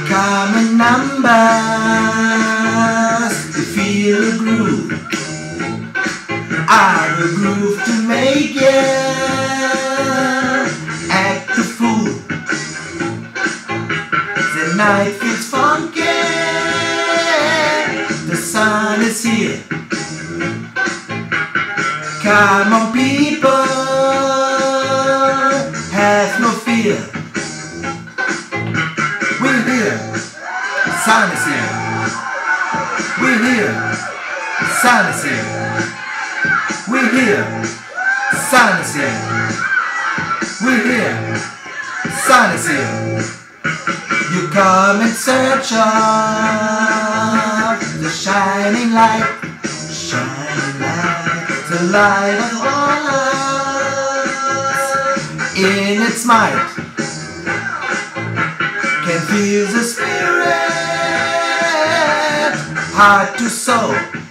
Common numbers, you feel a groove. Out of groove to make it act the fool. The night feels funky, the sun is here. Come on people, have no fear. We're here, sun is here. We're here, sun is here. We're here, sun is here. We're here, sun is here. You come in search of the shining light, the light of all us. In its might, can feel the spirit, heart to soul.